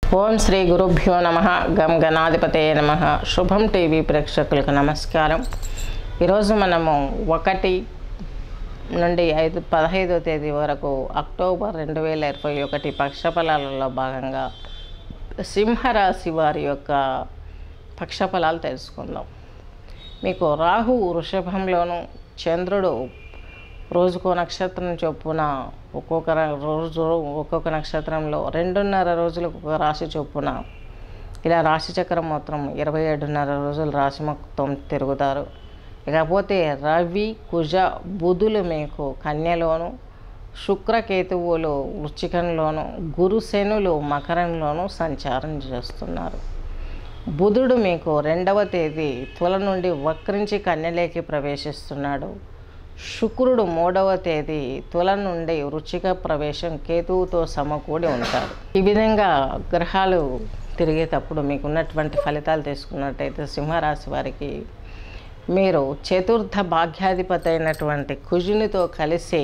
ఓం శ్రీ గురుభ్యో నమః. గం గణాధిపతయే నమః. శుభం టీవీ ప్రేక్షకులకు నమస్కారం. ఈరోజు మనము 1 నుండి 15వ తేదీ వరకు అక్టోబర్ 2021 పక్షఫలాలలో భాగంగా సింహరాశి వారి యొక్క పక్షఫలాలు తెలుసుకుందాం. మీకు రాహు వృషభంలోను, చంద్రుడు రోజుకో నక్షత్రం చొప్పున ఒక్కొక్క రోజు ఒక్కొక్క నక్షత్రంలో 2.5 రోజులకు ఒక రాశి చొప్పున ఇలా రాశి చక్రం మొత్తం 27.5 రోజులు రాశి మొత్తం తిరుగుతారు. ఇకపోతే రవి, కుజ, బుధులు మీకు కన్యలోను, శుక్రకేతువులు వృశ్చికంలోను, గురు, శనులు మకరంలోను సంచారం చేస్తున్నారు. బుధుడు మీకు 2వ తేదీ తుల నుండి వక్రించి కన్యలోకి ప్రవేశిస్తున్నాడు. శుక్రుడు 3వ తేదీ తుల నుండి వృశ్చిక ప్రవేశం కేతువుతో సమకూడి ఉంటారు. ఈ విధంగా గ్రహాలు తిరిగేటప్పుడు మీకు ఉన్నటువంటి ఫలితాలు తీసుకున్నట్టయితే సింహరాశి వారికి మీరు చతుర్థ భాగ్యాధిపతి అయినటువంటి కుజునితో కలిసి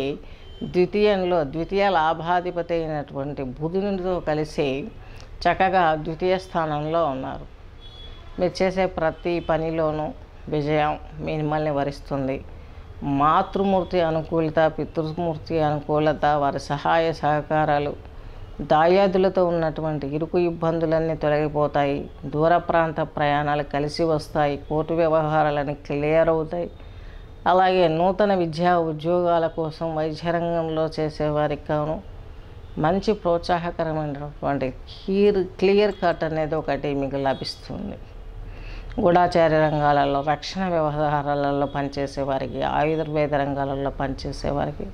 ద్వితీయ లాభాధిపతి అయినటువంటి బుధునితో కలిసి చక్కగా ద్వితీయ స్థానంలో ఉన్నారు. మీరు చేసే ప్రతి పనిలోనూ విజయం మిమ్మల్ని వరిస్తుంది. మాతృమూర్తి అనుకూలత, పితృమూర్తి అనుకూలత, వారి సహాయ సహకారాలు, దాయాదులతో ఉన్నటువంటి ఇరుకు ఇబ్బందులన్నీ తొలగిపోతాయి. దూర ప్రాంత ప్రయాణాలు కలిసి వస్తాయి. కోర్టు వ్యవహారాలన్నీ క్లియర్ అవుతాయి. అలాగే నూతన విద్యా ఉద్యోగాల కోసం వైద్య రంగంలో చేసేవారికి కాను మంచి ప్రోత్సాహకరమైనటువంటి క్లియర్ కట్ అనేది ఒకటి మీకు లభిస్తుంది. గూఢాచార్య రంగాలలో, రక్షణ వ్యవహారాలలో పనిచేసేవారికి, ఆయుర్వేద రంగాలలో పనిచేసేవారికి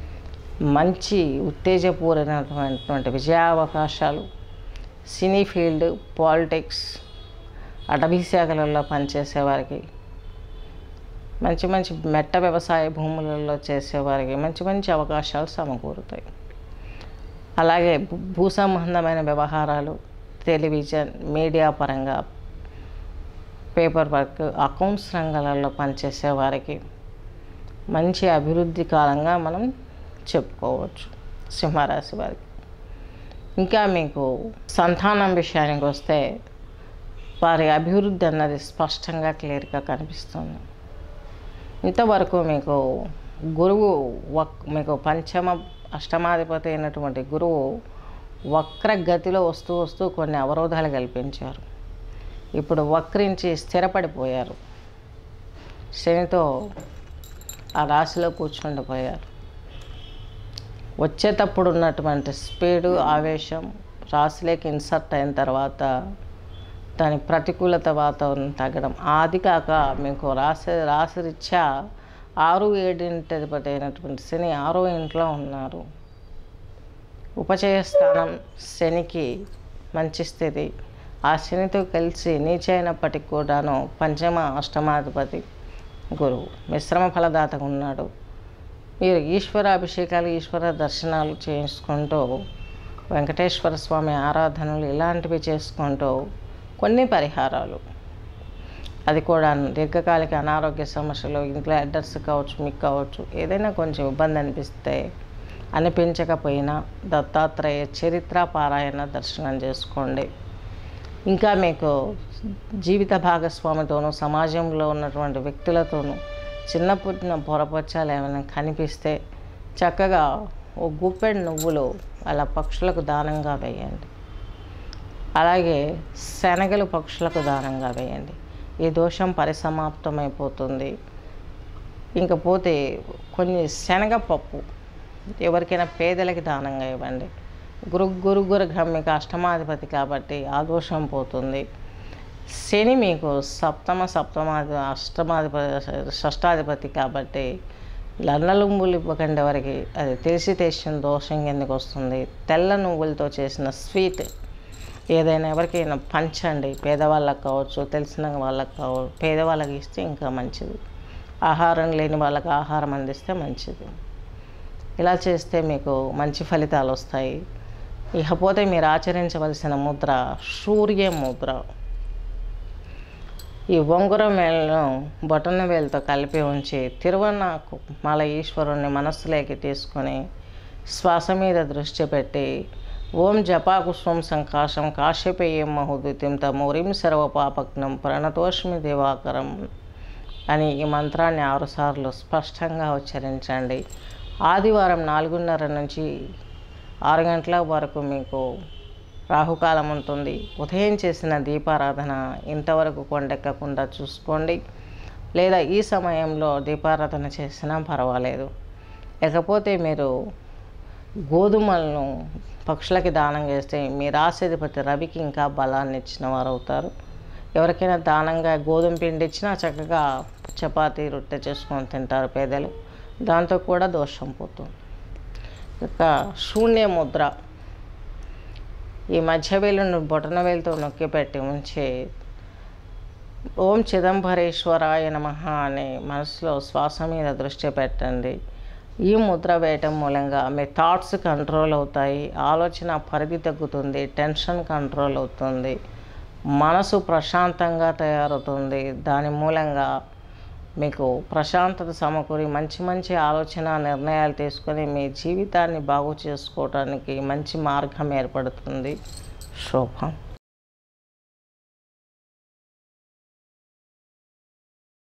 మంచి ఉత్తేజపూరితమైనటువంటి విజయావకాశాలు, సినీ ఫీల్డ్, పాలిటిక్స్, అటవీ శాఖలలో పనిచేసేవారికి, మంచి మెట్ట వ్యవసాయ భూములలో చేసేవారికి మంచి అవకాశాలు సమకూరుతాయి. అలాగే భూ సంబంధమైన వ్యవహారాలు, టెలివిజన్, మీడియా పరంగా, పేపర్ వర్క్, అకౌంట్స్ రంగాలలో పనిచేసే వారికి మంచి అభివృద్ధి కాలంగా మనం చెప్పుకోవచ్చు సింహరాశి వారికి. ఇంకా మీకు సంతానం విషయానికి వస్తే వారి అభివృద్ధి అన్నది స్పష్టంగా క్లియర్గా కనిపిస్తుంది. ఇంతవరకు మీకు గురువు మీకు అష్టమాధిపతి అయినటువంటి గురువు వక్రగతిలో వస్తూ కొన్ని అవరోధాలు కల్పించారు. ఇప్పుడు వక్రించి స్థిరపడిపోయారు. శనితో ఆ రాశిలో కూర్చుండిపోయారు. వచ్చేటప్పుడు ఉన్నటువంటి స్పీడు, ఆవేశం రాశిలోకి ఇన్సర్ట్ అయిన తర్వాత దాని ప్రతికూలత వాతావరణం తగ్గడం. అది కాక మీకు రాశిరీత్యా 6, 7 అయినటువంటి శని 6వ ఇంట్లో ఉన్నారు. ఉపచయ స్థానం శనికి మంచి స్థితి. ఆ శనితో కలిసి నీచైనప్పటికి కూడాను పంచమ అష్టమాధిపతి గురువు మిశ్రమ ఫలదాతగా ఉన్నాడు. మీరు ఈశ్వరాభిషేకాలు, ఈశ్వర దర్శనాలు చేసుకుంటూ, వెంకటేశ్వర స్వామి ఆరాధనలు ఇలాంటివి చేసుకుంటూ కొన్ని పరిహారాలు, అది కూడా దీర్ఘకాలిక అనారోగ్య సమస్యలు, ఇంట్లో అడ్రస్ కావచ్చు, మీకు కావచ్చు, ఏదైనా కొంచెం ఇబ్బంది అనిపించకపోయినా దత్తాత్రేయ చరిత్ర పారాయణ దర్శనం చేసుకోండి. ఇంకా మీకు జీవిత భాగస్వామితోనూ, సమాజంలో ఉన్నటువంటి వ్యక్తులతోనూ చిన్నపుట్టిన పొరపచ్చాలు ఏమైనా కనిపిస్తే చక్కగా ఓ గుప్పెడు నువ్వులు అలా పక్షులకు దానంగా వేయండి. అలాగే శనగలు పక్షులకు దానంగా వేయండి. ఈ దోషం పరిసమాప్తమైపోతుంది. ఇంకపోతే కొన్ని శనగపప్పు ఎవరికైనా పేదలకి దానంగా ఇవ్వండి. గురుగ్రహం మీకు అష్టమాధిపతి కాబట్టి ఆ దోషం పోతుంది. శని మీకు షష్టాధిపతి కాబట్టి లన్నలుంబులు ఇవ్వకండి ఎవరికి, అది తెలిసిన దోషం కిందకి వస్తుంది. తెల్ల నువ్వులతో చేసిన స్వీట్ ఏదైనా ఎవరికైనా పంచండి. పేదవాళ్ళకి కావచ్చు, తెలిసిన వాళ్ళకి కావచ్చు. పేదవాళ్ళకి ఇస్తే ఇంకా మంచిది. ఆహారం లేని వాళ్ళకి ఆహారం అందిస్తే మంచిది. ఇలా చేస్తే మీకు మంచి ఫలితాలు వస్తాయి. ఇకపోతే మీరు ఆచరించవలసిన ముద్ర సూర్య ముద్ర. ఈ ఉంగరం వేలను బొటన వేలుతో కలిపి ఉంచి తిరువన్నామల ఈశ్వరుణ్ణి మనస్సులోకి తీసుకొని శ్వాస మీద దృష్టి పెట్టి ఓం జపాకుష్వం సంకాశం కాశ్యపేయం మహోదిత్యం తమోరిం సర్వపాపగ్నం ప్రణతోష్మి దివాకరం అని ఈ మంత్రాన్ని 6 సార్లు స్పష్టంగా ఉచ్చరించండి. ఆదివారం 4:30 నుంచి 6 గంటల వరకు మీకు రాహుకాలం ఉంటుంది. ఉదయం చేసిన దీపారాధన ఇంతవరకు కొండెక్కకుండా చూసుకోండి, లేదా ఈ సమయంలో దీపారాధన చేసినా పర్వాలేదు. లేకపోతే మీరు గోధుమలను పక్షులకి దానం చేస్తే మీ రాశిధిపతి రవికి ఇంకా బలాన్ని ఇచ్చిన వారు అవుతారు. ఎవరికైనా దానంగా గోధుమ పిండి ఇచ్చినా చక్కగా చపాతీ రొట్టె చేసుకొని తింటారు పేదలు, దాంతో కూడా దోషం పోతుంది. ఇక శూన్య ముద్ర, ఈ మధ్య వేలును బొటన వేలుతో నొక్కి పెట్టి ఉంచి ఓం చిదంబరేశ్వరాయ నమః అనే మనసులో శ్వాస మీద దృష్టి పెట్టండి. ఈ ముద్ర వేయటం మూలంగా మీ థాట్స్ కంట్రోల్ అవుతాయి, ఆలోచన పరిధి తగ్గుతుంది, టెన్షన్ కంట్రోల్ అవుతుంది, మనసు ప్రశాంతంగా తయారవుతుంది. దాని మూలంగా మీకు ప్రశాంతత సమకూరి మంచి మంచి ఆలోచన నిర్ణయాలు తీసుకొని మీ జీవితాన్ని బాగు చేసుకోవడానికి మంచి మార్గం ఏర్పడుతుంది. శుభం.